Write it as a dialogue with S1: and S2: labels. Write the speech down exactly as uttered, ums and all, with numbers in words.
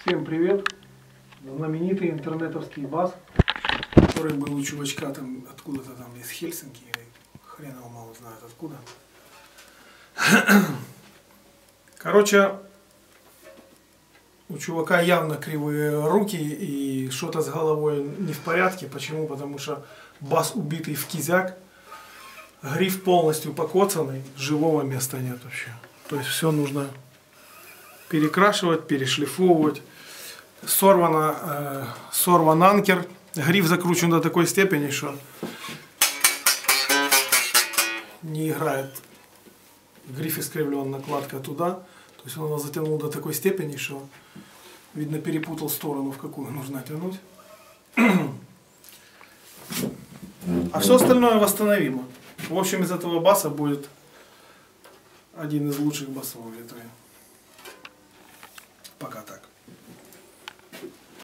S1: Всем привет! Знаменитый интернетовский бас, который был у чувачка там откуда-то там из Хельсинки, или хрен его мало знает откуда. Короче, у чувака явно кривые руки и что-то с головой не в порядке. Почему? Потому что бас убитый в кизяк, гриф полностью покоцанный, живого места нет вообще. То есть все нужно перекрашивать, перешлифовывать. Сорвано, э, сорван анкер, гриф закручен до такой степени, что не играет. Гриф искривлен, накладка туда. То есть он его затянул до такой степени, что, видно, перепутал сторону, в какую нужно тянуть. А все остальное восстановимо. В общем, из этого баса будет один из лучших басов в Литве.